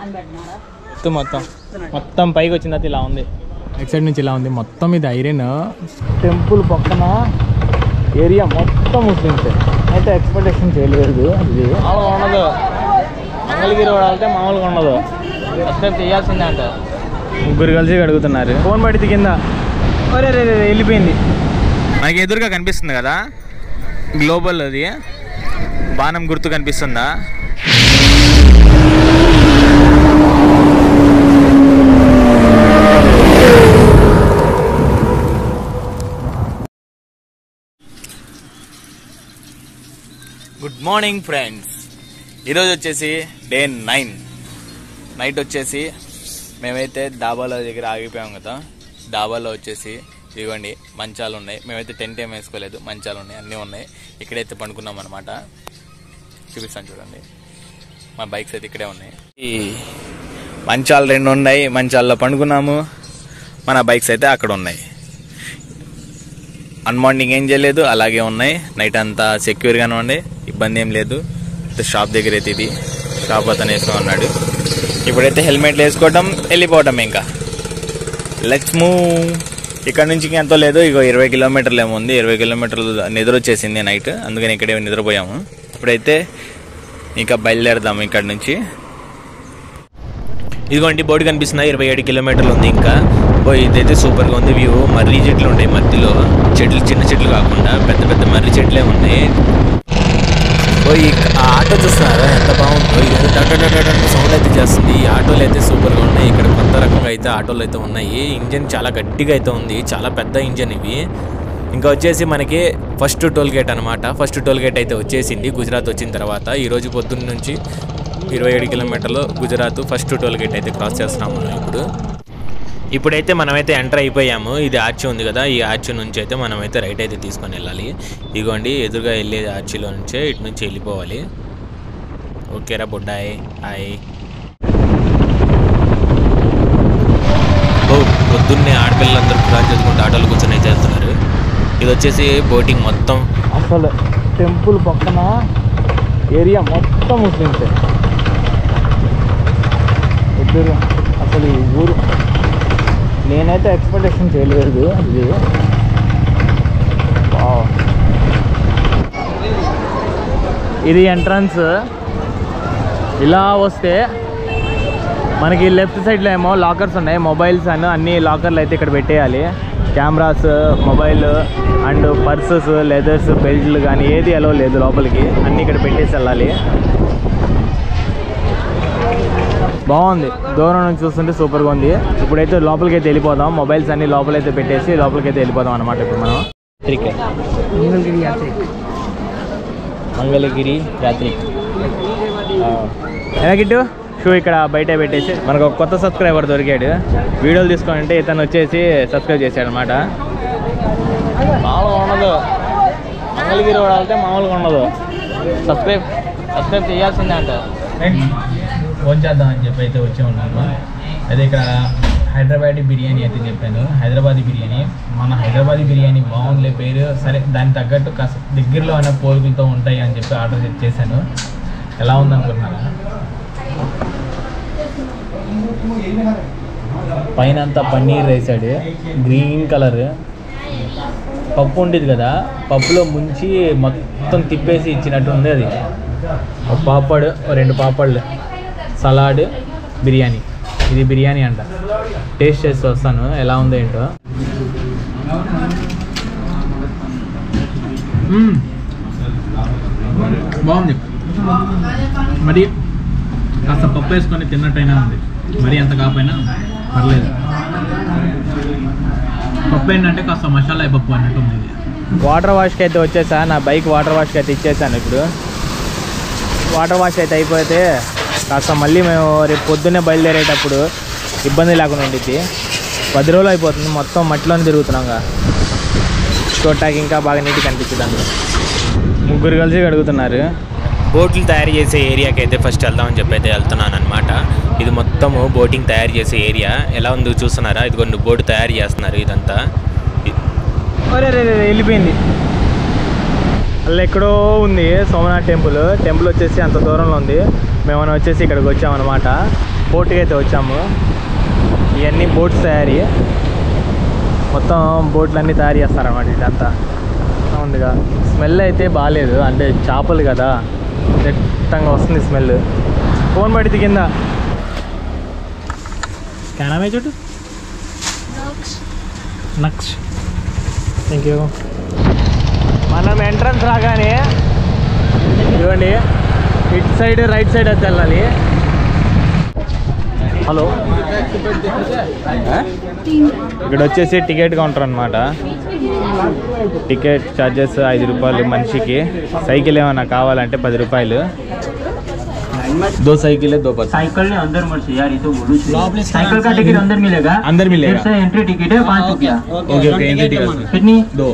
మొత్తం పైకి వచ్చిన తర్వాత ఇలా ఉంది, ఎక్స్ సైడ్ నుంచి ఇలా ఉంది. మొత్తం ఇది ఐరన్ టెంపుల్ పక్కన ఏరియా మొత్తం ముస్లిమ్సే. అయితే ఎక్స్పెక్టేషన్ చేయలేదు. ఇది మామూలుగా ఉండదు, మంగళగిరి వాడాలంటే మామూలుగా ఉండదు, సబ్స్క్రైబ్ చేయాల్సిందే అంట. ముగ్గురు కలిసి అడుగుతున్నారు. ఫోన్ పడితే కింద ఒరే రే వెళ్ళిపోయింది. నాకు ఎదురుగా కనిపిస్తుంది కదా గ్లోబల్, అది బాణం గుర్తు కనిపిస్తుందా? Good morning friends. ఈరోజు వచ్చేసి డే 9 నైట్ వచ్చేసి మేమైతే డాబాలో దగ్గర ఆగిపోయాం కదా. డాబాలో వచ్చేసి ఇదిగోండి మంచాలు ఉన్నాయి. మేమైతే టెంట్ ఏం వేసుకోలేదు, మంచాలు ఉన్నాయి, అన్నీ ఉన్నాయి. ఇక్కడైతే పండుకున్నాం అనమాట. చూపిస్తాను చూడండి, మా బైక్స్ అయితే ఇక్కడే ఉన్నాయి. ఈ మంచాలు 2 ఉన్నాయి, మంచాల్లో పండుకున్నాము. మన బైక్స్ అయితే అక్కడ ఉన్నాయి. మార్నింగ్ ఏం చేయలేదు, అలాగే ఉన్నాయి. నైట్ అంతా సెక్యూర్గానే ఉండే, ఇబ్బంది ఏం లేదు. షాప్ దగ్గర అయితే ఇది షాప్ అతను వేసుకున్నాడు. ఇప్పుడైతే హెల్మెట్లు వేసుకోవడం, వెళ్ళిపోవడం. ఇంకా లెట్స్ మూవ్. ఇక్కడ నుంచి ఎంతో లేదు, ఇగో 20 కిలోమీటర్లు ఏమో ఉంది. 20 కిలోమీటర్లు నిద్ర వచ్చేసింది నైట్, అందుకని ఇక్కడే నిద్రపోయాము. ఇప్పుడైతే ఇంకా బయలుదేరదాము ఇక్కడ నుంచి. ఇదిగోండి బోర్డు కనిపిస్తున్నాయి, 27 కిలోమీటర్లు ఉంది. ఇంకా ఇదైతే సూపర్గా ఉంది వ్యూ. మర్రి చెట్లు ఉంటాయి మధ్యలో, చెట్లు చిన్న చెట్లు కాకుండా పెద్ద పెద్ద మర్రి చెట్లే ఉన్నాయి. ఆ ఆటో చూస్తున్నారా ఎంత బాగుందో, సౌండ్ అయితే చేస్తుంది. ఈ ఆటోలు అయితే సూపర్గా ఉన్నాయి. ఇక్కడ కొత్త రకంగా అయితే ఆటోలు అయితే ఉన్నాయి. ఇంజన్ చాలా గట్టిగా అయితే ఉంది, చాలా పెద్ద ఇంజన్ ఇవి. ఇంకా వచ్చేసి మనకి ఫస్ట్ టోల్ గేట్ అనమాట. ఫస్ట్ టోల్ గేట్ అయితే వచ్చేసింది గుజరాత్ వచ్చిన తర్వాత. ఈరోజు పొద్దున్న నుంచి 27 కిలోమీటర్లు గుజరాత్ ఫస్ట్ టోల్ గేట్ అయితే క్రాస్ చేస్తున్నాము ఇప్పుడైతే మనమైతే ఎంటర్ అయిపోయాము. ఇది ఆర్చి ఉంది కదా, ఈ ఆర్చి నుంచి అయితే మనమైతే రైట్ అయితే తీసుకొని వెళ్ళాలి. ఇదిగోండి ఎదురుగా వెళ్ళే ఆర్చిలో నుంచే ఇటు నుంచి వెళ్ళిపోవాలి. ఓకేరా బుడ్డాయ్ హాయ్. పొద్దున్నే ఆడపిల్లలందరూ క్రాస్ చేసుకుంటూ ఆటోలు కూర్చొని అయితే వెళ్తున్నారు. ఇది వచ్చేసి బోటింగ్ మొత్తం. అసలు టెంపుల్ పక్కన ఏరియా మొత్తం ముస్లిమ్సే. అసలు ఈ ఊరు నేనైతే ఎక్స్పెక్టేషన్ చేయలేదు. ఇది ఎంట్రన్స్. ఇలా వస్తే మనకి లెఫ్ట్ సైడ్లో ఏమో లాకర్స్ ఉన్నాయి, మొబైల్స్ అని అన్ని లాకర్లు అయితే ఇక్కడ పెట్టేయాలి. Cameras, mobile and purses, leathers, బెల్ట్లు కానీ ఏది అలో లేదు లోపలికి, అన్నీ ఇక్కడ పెట్టేసి వెళ్ళాలి. బాగుంది, దూరం నుంచి చూస్తుంటే సూపర్గా ఉంది. ఇప్పుడైతే లోపలికి అయితే వెళ్ళిపోదాం. మొబైల్స్ అన్ని లోపలైతే పెట్టేసి లోపలికి అయితే వెళ్ళిపోదాం అనమాట. ఇప్పుడు మనం మంగళగిరి యాత్రి ఎలాగిట్టు షూ ఇక్కడ బయట పెట్టేసి మనకు ఒక కొత్త సబ్స్క్రైబర్ దొరికాడు. వీడియోలు తీసుకొని అంటే ఇతను వచ్చేసి సబ్స్క్రైబ్ చేశాడు అనమాట. మామూలుగా ఉండదు, మంగళగిరి వాడాలంటే మామూలుగా ఉండదు, సబ్స్క్రైబ్ చేయాల్సిందే అంట. ఫోన్ చేద్దామని చెప్పి అయితే వచ్చి ఉన్నాను. అదే ఇక్కడ హైదరాబాదీ బిర్యానీ అయితే చెప్పాను. హైదరాబాదీ బిర్యానీ, మన హైదరాబాదీ బిర్యానీ బాగుండే పేరు. సరే దానికి తగ్గట్టు కాస్త దగ్గరలో అనే పోలికలతో ఉంటాయి అని చెప్పి ఆర్డర్ చేశాను. ఎలా ఉందనుకుంటున్నాను? పైన అంతా పన్నీర్ వేసాడు, గ్రీన్ కలర్. పప్పు ఉండేది కదా, పప్పులో ముంచి మొత్తం తిప్పేసి ఇచ్చినట్టు ఉంది. అది ఒక పాపడ్, 2 పాపడ్లు, సలాడ్, బిర్యానీ. ఇది బిర్యానీ అంట. టేస్ట్ చేసి వస్తాను ఎలా ఉందో ఏంటో. బాగుంది. మరి కాస్త పప్పు వేసుకొని తిన్నట్టయినా ఉంది, మరి అంత కాకపోయినా పర్లేదు. పప్పు ఏంటంటే కాస్త మసాలా పప్పు అన్నట్టు ఉంది. వాటర్ వాష్కి అయితే వచ్చేసా, నా బైక్ వాటర్ వాష్కి అయితే ఇచ్చేసాను. ఇప్పుడు వాటర్ వాష్ అయితే అయిపోతే కాస్త మళ్ళీ మేము రేపు పొద్దున్నే బయలుదేరేటప్పుడు ఇబ్బంది లేకుండా ఉండిద్ది. 10 రోజులు అయిపోతుంది, మొత్తం మట్టిలోనే తిరుగుతున్నాంగా. చూడటానికి ఇంకా బాగా నీట్గా కనిపించింది. అందులో ముగ్గురు కలిసి అడుగుతున్నారు. బోట్లు తయారు చేసే ఏరియాకి అయితే ఫస్ట్ వెళ్దామని చెప్పి అయితే వెళ్తున్నాను అనమాట. ఇది మొత్తము బోటింగ్ తయారు చేసే ఏరియా. ఎలా ఉందో చూస్తున్నారా? ఇది కొన్ని బోటు తయారు చేస్తున్నారు. ఇదంతా వెళ్ళిపోయింది. అలా ఎక్కడో ఉంది సోమనాథ్ టెంపుల్ వచ్చేసి అంత దూరంలో ఉంది. మేమన్నా వచ్చేసి ఇక్కడికి వచ్చామన్నమాట. పోర్ట్కి అయితే వచ్చాము. ఇవన్నీ బోట్స్ తయారీ, మొత్తం బోట్లన్నీ తయారు చేస్తారన్నమాట. ఇదంతా ఉందిగా. స్మెల్ అయితే బాగాలేదు, అంటే చేపలు కదా, దట్టంగా వస్తుంది స్మెల్. ఫోన్ పడితే కింద క్యానమే చూడు. నక్స్. Thank you. మనం ఎంట్రన్స్ రాగానే ఇవ్వండి, ఇటు సైడ్ రైట్ సైడ్ అయితే వెళ్ళాలి. హలో, ఇక్కడ వచ్చేసి టికెట్ కౌంటర్ అనమాట. టికెట్ ఛార్జెస్ 5 రూపాయలు మనిషికి. సైకిల్ ఏమైనా కావాలంటే 10 రూపాయలు. 2 साइकिल है 2 पर्सन. साइकिल ने अंदर मत से यार, ये तो बोलूं साइकिल का टिकट अंदर मिलेगा. अंदर मिलेगा. से एंट्री टिकट है 5 रुपया. ओके ओके, एंट्री टिकट कितनी? 2.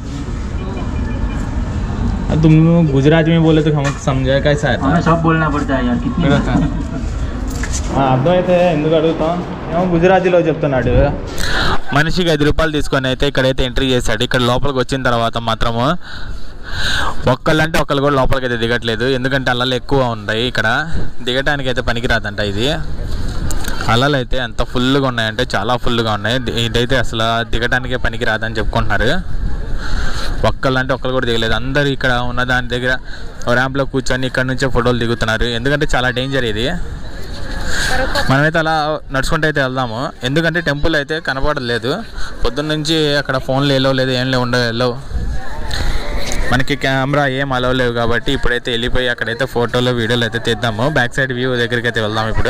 तुम गुजरात में बोले तो हम समझा कैसा है. हमें सब बोलना पड़ता है यार. कितनी? అర్థమైతే ఎందుకు అడుగుతాం, ఏమో గుజరాతీలో చెప్తున్నాడు. మనిషికి 5 రూపాయలు తీసుకొని అయితే ఇక్కడైతే ఎంట్రీ చేశాడు. ఇక్కడ లోపలికి వచ్చిన తర్వాత మాత్రము ఒక్కళ్ళంటే ఒక్కళ్ళు కూడా లోపలికి అయితే దిగట్లేదు, ఎందుకంటే అలలు ఎక్కువ ఉన్నాయి. ఇక్కడ దిగటానికి అయితే పనికిరాదంట ఇది. అలలు అయితే ఎంత ఫుల్గా ఉన్నాయంటే చాలా ఫుల్గా ఉన్నాయి. ఇదైతే అసలు దిగటానికే పనికిరాదని చెప్పుకుంటున్నారు. ఒక్కళ్ళంటే ఒక్కళ్ళు కూడా దిగలేదు. అందరు ఇక్కడ ఉన్న దాని దగ్గర ర్యాంప్లో కూర్చొని ఇక్కడ నుంచే ఫోటోలు దిగుతున్నారు, ఎందుకంటే చాలా డేంజర్ ఇది. మనమైతే అలా నడుచుకుంటూ అయితే వెళ్దాము, ఎందుకంటే టెంపుల్ అయితే కనపడలేదు. పొద్దున్న నుంచి అక్కడ ఫోన్లు ఎలవ్ లేదు, ఏం ఉండవు. మనకి కెమెరా ఏం అలవ్ లేవు కాబట్టి ఇప్పుడైతే వెళ్ళిపోయి అక్కడైతే ఫోటోలు వీడియోలు అయితే తీద్దాము. బ్యాక్ సైడ్ వ్యూ దగ్గరికి అయితే వెళ్దాం. ఇప్పుడు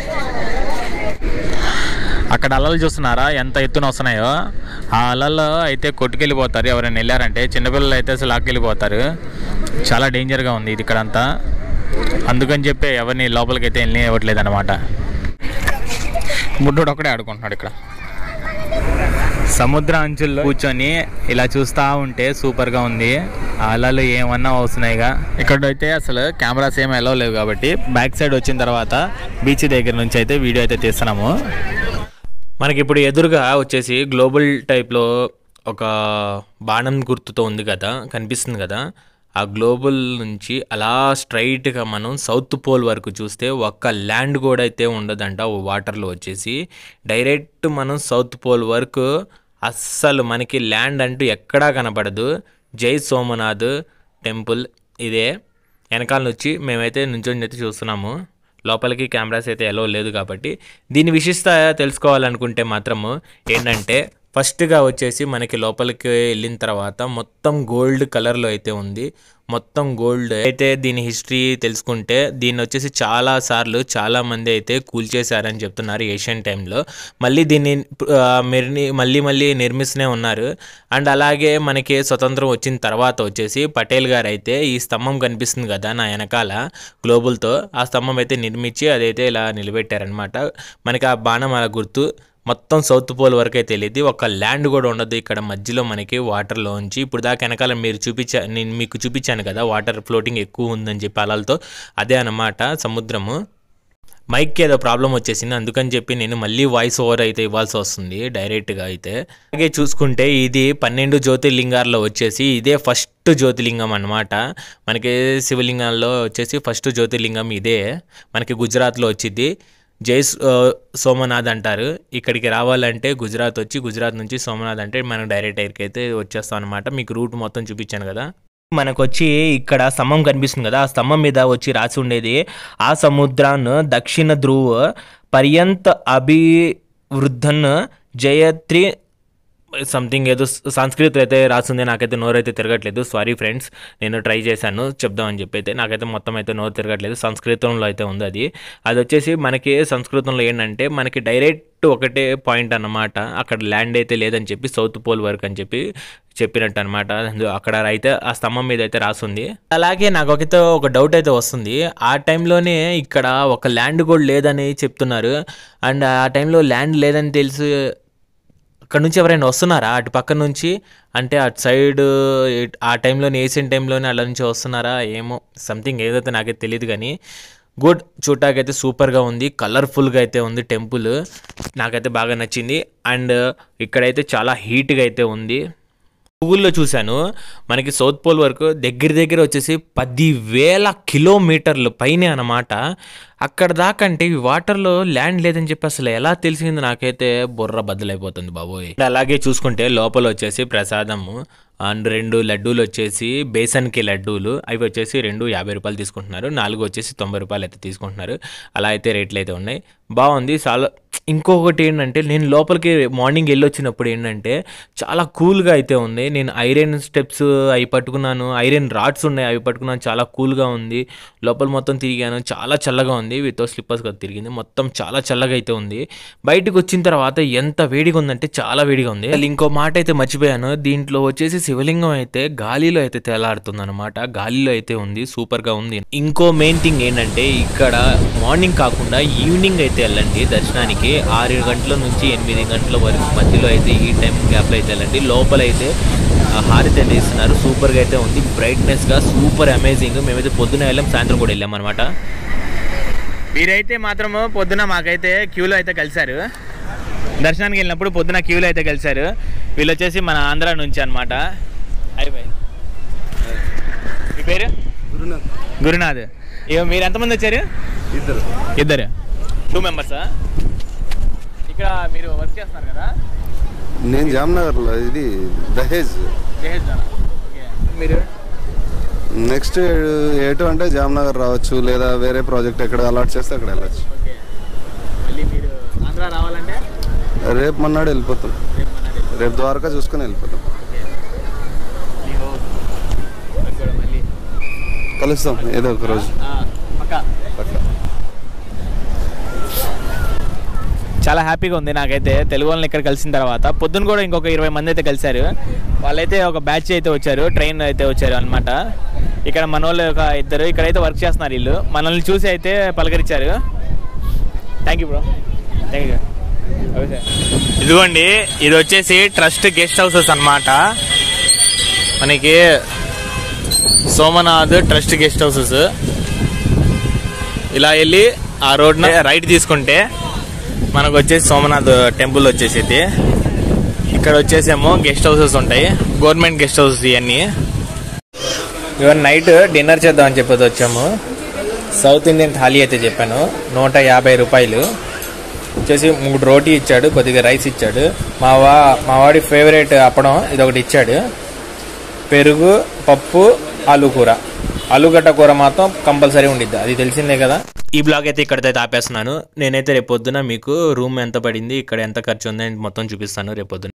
అక్కడ అలలు చూస్తున్నారా ఎంత ఎత్తున వస్తున్నాయో. ఆ అలలు అయితే కొట్టుకెళ్ళిపోతారు ఎవరైనా వెళ్ళారంటే. చిన్నపిల్లలు అయితే అసలు లాక్కెళ్ళిపోతారు. చాలా డేంజర్గా ఉంది ఇది ఇక్కడంతా. అందుకని చెప్పి ఎవరిని లోపలికి అయితే వెళ్ళి ఇవ్వట్లేదు అనమాట. బుడ్డోడు ఒకడే ఆడుకుంటున్నాడు ఇక్కడ. సముద్ర అంచుల్లో కూర్చొని ఇలా చూస్తూ ఉంటే సూపర్గా ఉంది. అలలు ఏమన్నా వస్తున్నాయిగా. ఇక్కడైతే అసలు కెమెరాస్ ఏమి అలవ్ లేవు కాబట్టి బ్యాక్ సైడ్ వచ్చిన తర్వాత బీచ్ దగ్గర నుంచి అయితే వీడియో అయితే తీస్తున్నాము. మనకి ఇప్పుడు ఎదురుగా వచ్చేసి గ్లోబల్ టైప్లో ఒక బాణం గుర్తుతో ఉంది కదా, కనిపిస్తుంది కదా. ఆ గ్లోబల్ నుంచి అలా స్ట్రైట్గా మనం సౌత్ పోల్ వరకు చూస్తే ఒక్క ల్యాండ్ కూడా అయితే ఉండదంట వాటర్లో వచ్చేసి. డైరెక్ట్ మనం సౌత్ పోల్ వరకు అస్సలు మనకి ల్యాండ్ అంటూ ఎక్కడా కనపడదు. జై సోమనాథ్ టెంపుల్ ఇదే. వెనకాల నుంచి మేమైతే నుంచొని అయితే చూస్తున్నాము. లోపలికి కెమెరాస్ అయితే ఎలో లేదు కాబట్టి. దీని విశిష్ట తెలుసుకోవాలనుకుంటే మాత్రము ఏంటంటే, ఫస్ట్గా వచ్చేసి మనకి లోపలికి వెళ్ళిన తర్వాత మొత్తం గోల్డ్ కలర్లో అయితే ఉంది. మొత్తం గోల్డ్ అయితే. దీని హిస్టరీ తెలుసుకుంటే దీన్ని వచ్చేసి చాలామంది అయితే కూల్చేశారని చెప్తున్నారు ఏషియన్ టైంలో. మళ్ళీ దీన్ని మళ్ళీ నిర్మిస్తూనే ఉన్నారు. అండ్ అలాగే మనకి స్వతంత్రం వచ్చిన తర్వాత వచ్చేసి పటేల్ గారు అయితే ఈ స్తంభం కనిపిస్తుంది కదా నా వెనకాల గ్లోబల్తో, ఆ స్తంభం అయితే నిర్మించి అదైతే ఇలా నిలబెట్టారనమాట. మనకి ఆ బాణం అలా గుర్తు మొత్తం సౌత్ పోల్ వరకు అయితే వెళ్ళేది. ఒక ల్యాండ్ కూడా ఉండదు ఇక్కడ మధ్యలో మనకి వాటర్లో ఉంచి. ఇప్పుడు దాకా వెనకాల నేను మీకు చూపించాను కదా వాటర్ ఫ్లోటింగ్ ఎక్కువ ఉందని చెప్పి అలలతో, అదే అన్నమాట సముద్రము. మైక్కి ఏదో ప్రాబ్లం వచ్చేసింది, అందుకని చెప్పి నేను మళ్ళీ వాయిస్ ఓవర్ అయితే ఇవ్వాల్సి వస్తుంది డైరెక్ట్గా అయితే. అలాగే చూసుకుంటే ఇది 12 జ్యోతిర్లింగాల్లో వచ్చేసి ఇదే ఫస్ట్ జ్యోతిర్లింగం అనమాట. మనకి శివలింగాల్లో వచ్చేసి ఫస్ట్ జ్యోతిర్లింగం ఇదే. మనకి గుజరాత్లో వచ్చింది. జై సోమనాథ్ అంటారు. ఇక్కడికి రావాలంటే గుజరాత్ వచ్చి, గుజరాత్ నుంచి సోమనాథ్ అంటే మనం డైరెక్ట్ ఎయిర్కి అయితే వచ్చేస్తాం అనమాట. మీకు రూట్ మొత్తం చూపించాను కదా. మనకు వచ్చి ఇక్కడ స్తంభం కనిపిస్తుంది కదా, ఆ స్తంభం మీద వచ్చి రాసి ఉండేది ఆ సముద్రాన్ని దక్షిణ ధ్రువ పర్యంత అభివృద్ధన్ జయత్రి సంథింగ్ ఏదో సంస్కృత్ అయితే రాసింది. నాకైతే నోరైతే తిరగట్లేదు, సారీ ఫ్రెండ్స్. నేను ట్రై చేశాను చెప్దామని చెప్పి అయితే, నాకైతే మొత్తం అయితే నోరు తిరగట్లేదు. సంస్కృతంలో అయితే ఉంది అది వచ్చేసి మనకి సంస్కృతంలో ఏంటంటే మనకి డైరెక్ట్ ఒకటే పాయింట్ అన్నమాట. అక్కడ ల్యాండ్ అయితే లేదని చెప్పి సౌత్ పోల్ వరకు అని చెప్పినట్టు అనమాట. అక్కడ అయితే ఆ స్తంభం మీద అయితే రాసింది. అలాగే నాకు ఒక డౌట్ అయితే వస్తుంది. ఆ టైంలోనే ఇక్కడ ఒక ల్యాండ్ కూడా లేదని చెప్తున్నారు. అండ్ ఆ టైంలో ల్యాండ్ లేదని తెలిసి అక్కడ నుంచి ఎవరైనా వస్తున్నారా అటు పక్క నుంచి, అంటే అటు సైడ్ ఆ టైంలోనే ఏషియన్ టైంలోనే అలా నుంచి వస్తున్నారా ఏమో, సంథింగ్ ఏదైతే నాకైతే తెలియదు. కానీ గుడ్, చూడటాకైతే సూపర్గా ఉంది, కలర్ఫుల్గా అయితే ఉంది టెంపుల్. నాకైతే బాగా నచ్చింది. అండ్ ఇక్కడైతే చాలా హీట్గా అయితే ఉంది. గూగుల్లో చూశాను, మనకి సౌత్ పోల్ వరకు దగ్గర వచ్చేసి 10,000 కిలోమీటర్లు పైనే అన్నమాట. అక్కడ దాకా అంటే ఈ వాటర్లో ల్యాండ్ లేదని చెప్పి అసలు ఎలా తెలిసింది నాకైతే బుర్ర బద్దలైపోతుంది బాబోయ్. అలాగే చూసుకుంటే లోపల వచ్చేసి ప్రసాదము అండ్ 2 లడ్డూలు వచ్చేసి బేసన్కి లడ్డూలు, అవి వచ్చేసి 2 50 రూపాయలు తీసుకుంటున్నారు, 4 వచ్చేసి 90 రూపాయలు అయితే తీసుకుంటున్నారు. అలా అయితే రేట్లు అయితే ఉన్నాయి, బాగుంది చాలా. ఇంకొకటి ఏంటంటే నేను లోపలికి మార్నింగ్ వెళ్ళొచ్చినప్పుడు ఏంటంటే చాలా కూల్గా అయితే ఉంది. నేను ఐరన్ స్టెప్స్ అవి పట్టుకున్నాను, ఐరన్ రాడ్స్ ఉన్నాయి అవి పట్టుకున్నాను, చాలా కూల్గా ఉంది. లోపల మొత్తం తిరిగాను, చాలా చల్లగా ఉంది. వితౌట్ స్లిప్పర్స్ కదా తిరిగింది, మొత్తం చాలా చల్లగా అయితే ఉంది. బయటకు వచ్చిన తర్వాత ఎంత వేడిగా ఉందంటే చాలా వేడిగా ఉంది. ఇంకో మాట అయితే మర్చిపోయాను, దీంట్లో వచ్చేసి శివలింగం అయితే గాలిలో అయితే తేలాడుతుంది అనమాట, గాలిలో అయితే ఉంది, సూపర్గా ఉంది. ఇంకో మెయిన్ థింగ్ ఏంటంటే ఇక్కడ మార్నింగ్ కాకుండా ఈవినింగ్ అయితే వెళ్ళండి దర్శనానికి. 6 గంటల నుంచి 8 గంటల వరకు మధ్యలో అయితే ఈ టైం గ్యాప్లో అయితే వెళ్ళండి. లోపల అయితే హారతి అయితే ఇస్తున్నారు, సూపర్గా అయితే ఉంది, బ్రైట్నెస్గా సూపర్ అమేజింగ్. మేమైతే పొద్దున వెళ్ళాం, సాయంత్రం కూడా వెళ్ళాం అనమాట. మీరైతే మాత్రము పొద్దున మాకైతే క్యూలో అయితే కలిశారు, దర్శనానికి వెళ్ళినప్పుడు పొద్దున క్యూలో అయితే కలిశారు. వీళ్ళు వచ్చేసి మన ఆంధ్ర నుంచి అనమాట. అయిపోయి మీ పేరు? గురునాథ్. ఇక మీరు ఎంతమంది వచ్చారు? ఇద్దరు 2 మెంబర్సా? ఇక్కడ మీరు వర్క్ చేస్తున్నారు కదా? నేను జామ్నగర్లో, ఇది దహేజ్. మీరు నెక్స్ట్ ఎటు అంటే జామ్నగర్ రావచ్చు, లేదా వేరే ప్రాజెక్ట్ ఎక్కడ అలాట్ చేస్తే అక్కడ వెళ్ళచ్చు. మళ్ళీ మీరు ఆంధ్ర రావాలంటే రేపు మన్నాడు వెళ్ళిపోతాం, రేపు ద్వారకా చూసుకొని వెళ్ళిపోతాం. కలుస్తాం ఏదో ఒక రోజు పక్కా. చాలా హ్యాపీగా ఉంది నాకైతే తెలుగు వాళ్ళని ఇక్కడ కలిసిన తర్వాత. పొద్దున్న కూడా ఇంకొక 20 మంది అయితే కలిశారు, వాళ్ళైతే ఒక బ్యాచ్ అయితే వచ్చారు, ట్రైన్ అయితే వచ్చారు అనమాట. ఇక్కడ మన వాళ్ళు ఒక 2 ఇక్కడైతే వర్క్ చేస్తున్నారు, వీళ్ళు మనల్ని చూసి అయితే పలకరించారు. Thank you bro, thank you. ఇదిగోండి, ఇది వచ్చేసి ట్రస్ట్ గెస్ట్ హౌసెస్ అన్నమాట. మనకి సోమనాథ్ ట్రస్ట్ గెస్ట్ హౌసెస్. ఇలా వెళ్ళి ఆ రోడ్న రైట్ తీసుకుంటే మనకు వచ్చేసి సోమనాథ్ టెంపుల్ వచ్చేసి, ఇక్కడ వచ్చేసేమో గెస్ట్ హౌసెస్ ఉంటాయి, గవర్నమెంట్ గెస్ట్ హౌసెస్ ఇవన్నీ. ఇవాళ నైట్ డిన్నర్ చేద్దామని చెప్పేది వచ్చాము. సౌత్ ఇండియన్ థాలీ అయితే చెప్పాను, 150 రూపాయలు. వచ్చేసి 3 రోటీ ఇచ్చాడు, కొద్దిగా రైస్ ఇచ్చాడు, మా వాడి ఫేవరెట్ అప్పడం ఇది ఒకటి ఇచ్చాడు, పెరుగు, పప్పు, ఆలు కూర. ఆలుగడ్డ కూర మాత్రం కంపల్సరీ ఉండిద్ది, అది తెలిసిందే కదా. ఈ బ్లాగ్ అయితే ఇక్కడైతే ఆపేస్తున్నాను. నేనైతే రేపు పొద్దున మీకు రూమ్ ఎంత పడింది, ఇక్కడ ఎంత ఖర్చు ఉంది మొత్తం చూపిస్తాను రేపు పొద్దున.